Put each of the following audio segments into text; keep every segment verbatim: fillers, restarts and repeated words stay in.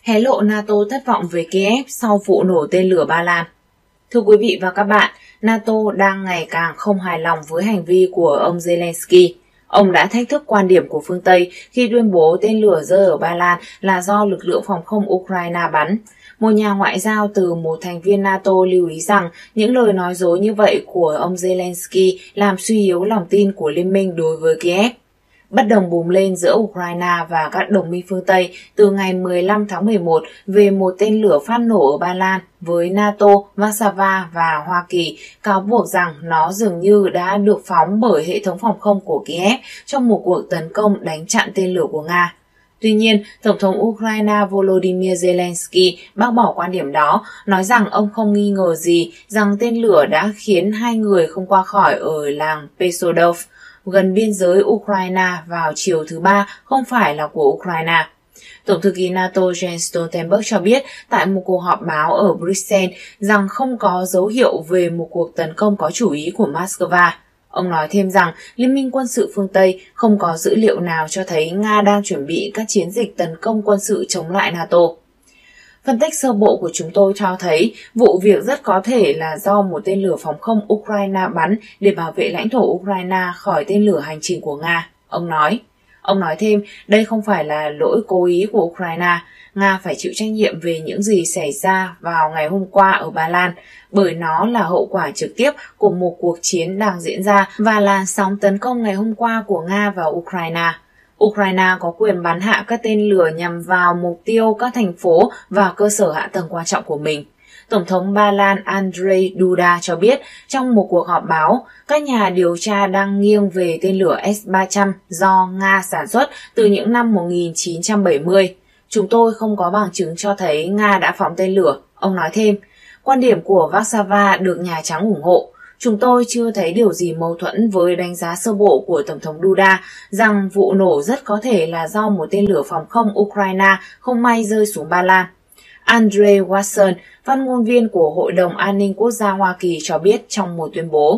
Hé lộ NATO thất vọng về Kiev sau vụ nổ tên lửa Ba Lan. Thưa quý vị và các bạn, NATO đang ngày càng không hài lòng với hành vi của ông Zelensky. Ông đã thách thức quan điểm của phương Tây khi tuyên bố tên lửa rơi ở Ba Lan là do lực lượng phòng không Ukraine bắn. Một nhà ngoại giao từ một thành viên NATO lưu ý rằng những lời nói dối như vậy của ông Zelensky làm suy yếu lòng tin của liên minh đối với Kiev. Bất đồng bùng lên giữa Ukraine và các đồng minh phương Tây từ ngày mười lăm tháng mười một về một tên lửa phát nổ ở Ba Lan với NATO, Warsaw và Hoa Kỳ cáo buộc rằng nó dường như đã được phóng bởi hệ thống phòng không của Kiev trong một cuộc tấn công đánh chặn tên lửa của Nga. Tuy nhiên, Tổng thống Ukraine Volodymyr Zelensky bác bỏ quan điểm đó, nói rằng ông không nghi ngờ gì rằng tên lửa đã khiến hai người không qua khỏi ở làng Pesodov, gần biên giới Ukraine vào chiều thứ Ba không phải là của Ukraine. Tổng thư ký NATO Jens Stoltenberg cho biết tại một cuộc họp báo ở Bruxelles rằng không có dấu hiệu về một cuộc tấn công có chủ ý của Moscow. Ông nói thêm rằng Liên minh quân sự phương Tây không có dữ liệu nào cho thấy Nga đang chuẩn bị các chiến dịch tấn công quân sự chống lại NATO. Phân tích sơ bộ của chúng tôi cho thấy vụ việc rất có thể là do một tên lửa phòng không Ukraine bắn để bảo vệ lãnh thổ Ukraine khỏi tên lửa hành trình của Nga, ông nói. Ông nói thêm, đây không phải là lỗi cố ý của Ukraine. Nga phải chịu trách nhiệm về những gì xảy ra vào ngày hôm qua ở Ba Lan, bởi nó là hậu quả trực tiếp của một cuộc chiến đang diễn ra và là sóng tấn công ngày hôm qua của Nga vào Ukraine. Ukraine có quyền bắn hạ các tên lửa nhằm vào mục tiêu các thành phố và cơ sở hạ tầng quan trọng của mình. Tổng thống Ba Lan Andrzej Duda cho biết trong một cuộc họp báo, các nhà điều tra đang nghiêng về tên lửa S ba trăm do Nga sản xuất từ những năm một nghìn chín trăm bảy mươi. Chúng tôi không có bằng chứng cho thấy Nga đã phóng tên lửa, ông nói thêm. Quan điểm của Warsaw được Nhà Trắng ủng hộ. Chúng tôi chưa thấy điều gì mâu thuẫn với đánh giá sơ bộ của Tổng thống Duda rằng vụ nổ rất có thể là do một tên lửa phòng không Ukraine không may rơi xuống Ba Lan. Andre Watson, phát ngôn viên của Hội đồng An ninh Quốc gia Hoa Kỳ cho biết trong một tuyên bố.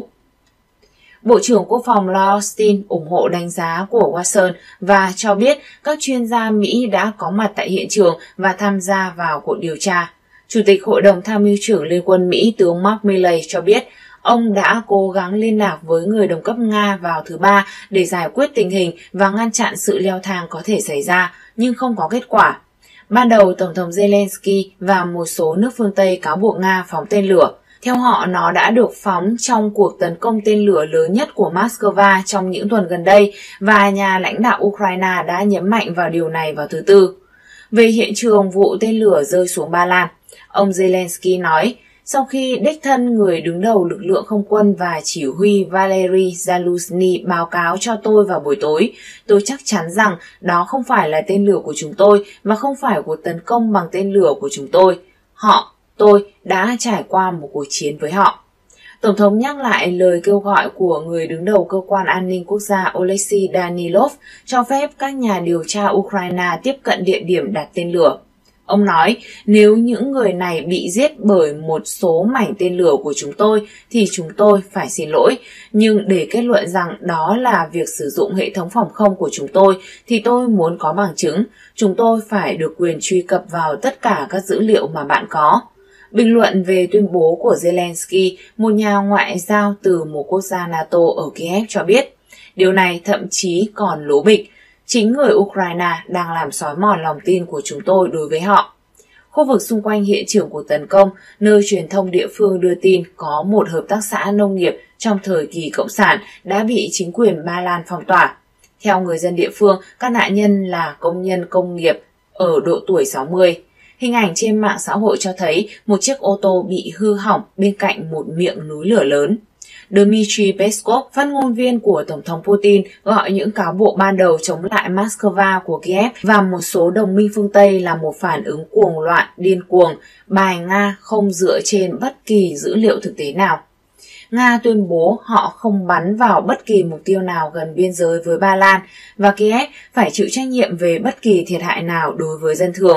Bộ trưởng Quốc phòng Lloyd Austin ủng hộ đánh giá của Watson và cho biết các chuyên gia Mỹ đã có mặt tại hiện trường và tham gia vào cuộc điều tra. Chủ tịch Hội đồng Tham mưu trưởng Liên quân Mỹ tướng Mark Milley cho biết ông đã cố gắng liên lạc với người đồng cấp Nga vào thứ Ba để giải quyết tình hình và ngăn chặn sự leo thang có thể xảy ra, nhưng không có kết quả. Ban đầu, Tổng thống Zelensky và một số nước phương Tây cáo buộc Nga phóng tên lửa. Theo họ, nó đã được phóng trong cuộc tấn công tên lửa lớn nhất của Moscow trong những tuần gần đây và nhà lãnh đạo Ukraine đã nhấn mạnh vào điều này vào thứ Tư. Về hiện trường vụ tên lửa rơi xuống Ba Lan, ông Zelensky nói, sau khi đích thân người đứng đầu lực lượng không quân và chỉ huy Valery Zaluzhny báo cáo cho tôi vào buổi tối, tôi chắc chắn rằng đó không phải là tên lửa của chúng tôi và không phải cuộc tấn công bằng tên lửa của chúng tôi. Họ, tôi đã trải qua một cuộc chiến với họ. Tổng thống nhắc lại lời kêu gọi của người đứng đầu cơ quan an ninh quốc gia Oleksiy Danilov cho phép các nhà điều tra Ukraine tiếp cận địa điểm đặt tên lửa. Ông nói, nếu những người này bị giết bởi một số mảnh tên lửa của chúng tôi thì chúng tôi phải xin lỗi, nhưng để kết luận rằng đó là việc sử dụng hệ thống phòng không của chúng tôi thì tôi muốn có bằng chứng. Chúng tôi phải được quyền truy cập vào tất cả các dữ liệu mà bạn có. Bình luận về tuyên bố của Zelensky, một nhà ngoại giao từ một quốc gia NATO ở Kiev cho biết, điều này thậm chí còn lố bịch. Chính người Ukraine đang làm xói mòn lòng tin của chúng tôi đối với họ. Khu vực xung quanh hiện trường của tấn công, nơi truyền thông địa phương đưa tin có một hợp tác xã nông nghiệp trong thời kỳ Cộng sản đã bị chính quyền Ba Lan phong tỏa. Theo người dân địa phương, các nạn nhân là công nhân công nghiệp ở độ tuổi sáu mươi. Hình ảnh trên mạng xã hội cho thấy một chiếc ô tô bị hư hỏng bên cạnh một miệng núi lửa lớn. Dmitry Peskov, phát ngôn viên của Tổng thống Putin, gọi những cáo buộc ban đầu chống lại Moscow của Kiev và một số đồng minh phương Tây là một phản ứng cuồng loạn, điên cuồng, bài Nga không dựa trên bất kỳ dữ liệu thực tế nào. Nga tuyên bố họ không bắn vào bất kỳ mục tiêu nào gần biên giới với Ba Lan và Kiev phải chịu trách nhiệm về bất kỳ thiệt hại nào đối với dân thường.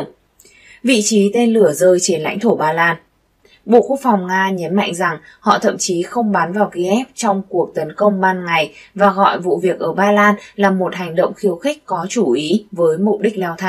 Vị trí tên lửa rơi trên lãnh thổ Ba Lan. Bộ Quốc phòng Nga nhấn mạnh rằng họ thậm chí không bắn vào Kiev trong cuộc tấn công ban ngày và gọi vụ việc ở Ba Lan là một hành động khiêu khích có chủ ý với mục đích leo thang.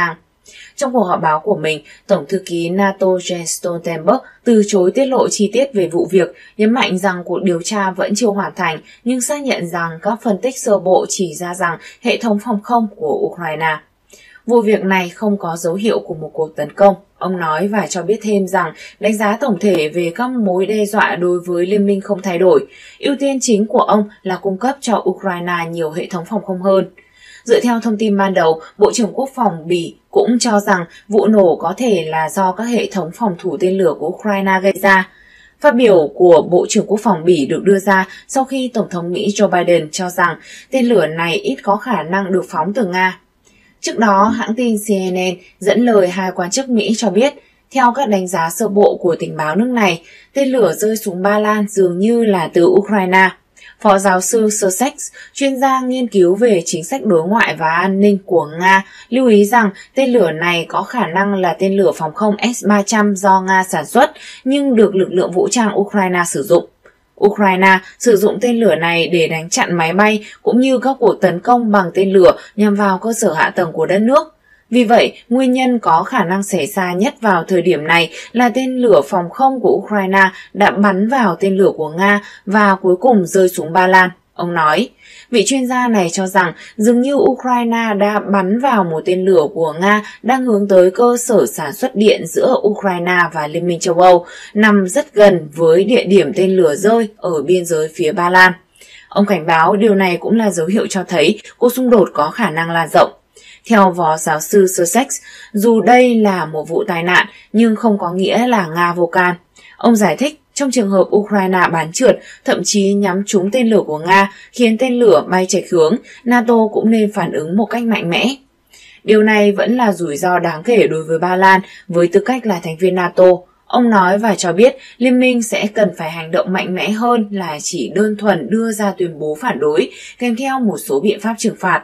Trong cuộc họp báo của mình, Tổng thư ký NATO Jens Stoltenberg từ chối tiết lộ chi tiết về vụ việc, nhấn mạnh rằng cuộc điều tra vẫn chưa hoàn thành, nhưng xác nhận rằng các phân tích sơ bộ chỉ ra rằng hệ thống phòng không của Ukraine. Vụ việc này không có dấu hiệu của một cuộc tấn công, ông nói, và cho biết thêm rằng đánh giá tổng thể về các mối đe dọa đối với liên minh không thay đổi. Ưu tiên chính của ông là cung cấp cho Ukraine nhiều hệ thống phòng không hơn. Dựa theo thông tin ban đầu, Bộ trưởng Quốc phòng Bỉ cũng cho rằng vụ nổ có thể là do các hệ thống phòng thủ tên lửa của Ukraine gây ra. Phát biểu của Bộ trưởng Quốc phòng Bỉ được đưa ra sau khi Tổng thống Mỹ Joe Biden cho rằng tên lửa này ít có khả năng được phóng từ Nga. Trước đó, hãng tin C N N dẫn lời hai quan chức Mỹ cho biết, theo các đánh giá sơ bộ của tình báo nước này, tên lửa rơi xuống Ba Lan dường như là từ Ukraine. Phó giáo sư Sussex, chuyên gia nghiên cứu về chính sách đối ngoại và an ninh của Nga, lưu ý rằng tên lửa này có khả năng là tên lửa phòng không S ba trăm do Nga sản xuất, nhưng được lực lượng vũ trang Ukraine sử dụng. Ukraine sử dụng tên lửa này để đánh chặn máy bay cũng như các cuộc tấn công bằng tên lửa nhằm vào cơ sở hạ tầng của đất nước. Vì vậy, nguyên nhân có khả năng xảy ra nhất vào thời điểm này là tên lửa phòng không của Ukraine đã bắn vào tên lửa của Nga và cuối cùng rơi xuống Ba Lan, ông nói. Vị chuyên gia này cho rằng dường như Ukraine đã bắn vào một tên lửa của Nga đang hướng tới cơ sở sản xuất điện giữa Ukraine và Liên minh châu Âu, nằm rất gần với địa điểm tên lửa rơi ở biên giới phía Ba Lan. Ông cảnh báo điều này cũng là dấu hiệu cho thấy cuộc xung đột có khả năng lan rộng. Theo phó giáo sư Sussex, dù đây là một vụ tai nạn nhưng không có nghĩa là Nga vô can. Ông giải thích, trong trường hợp Ukraine bắn trượt, thậm chí nhắm trúng tên lửa của Nga, khiến tên lửa bay chệch hướng, NATO cũng nên phản ứng một cách mạnh mẽ. Điều này vẫn là rủi ro đáng kể đối với Ba Lan với tư cách là thành viên NATO. Ông nói và cho biết Liên minh sẽ cần phải hành động mạnh mẽ hơn là chỉ đơn thuần đưa ra tuyên bố phản đối, kèm theo một số biện pháp trừng phạt.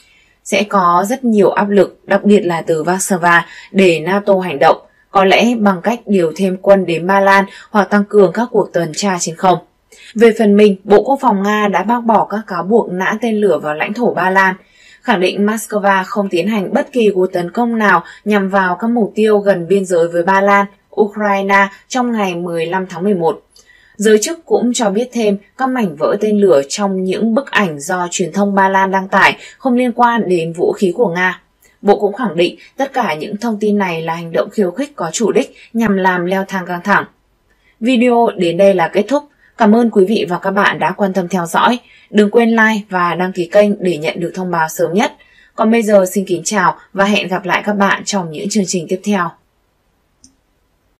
Sẽ có rất nhiều áp lực, đặc biệt là từ Warsaw, để NATO hành động, có lẽ bằng cách điều thêm quân đến Ba Lan hoặc tăng cường các cuộc tuần tra trên không. Về phần mình, Bộ Quốc phòng Nga đã bác bỏ các cáo buộc nã tên lửa vào lãnh thổ Ba Lan, khẳng định Moscow không tiến hành bất kỳ cuộc tấn công nào nhằm vào các mục tiêu gần biên giới với Ba Lan, Ukraine trong ngày mười lăm tháng mười một. Giới chức cũng cho biết thêm các mảnh vỡ tên lửa trong những bức ảnh do truyền thông Ba Lan đăng tải không liên quan đến vũ khí của Nga. Bộ cũng khẳng định tất cả những thông tin này là hành động khiêu khích có chủ đích nhằm làm leo thang căng thẳng. Video đến đây là kết thúc. Cảm ơn quý vị và các bạn đã quan tâm theo dõi. Đừng quên like và đăng ký kênh để nhận được thông báo sớm nhất. Còn bây giờ xin kính chào và hẹn gặp lại các bạn trong những chương trình tiếp theo.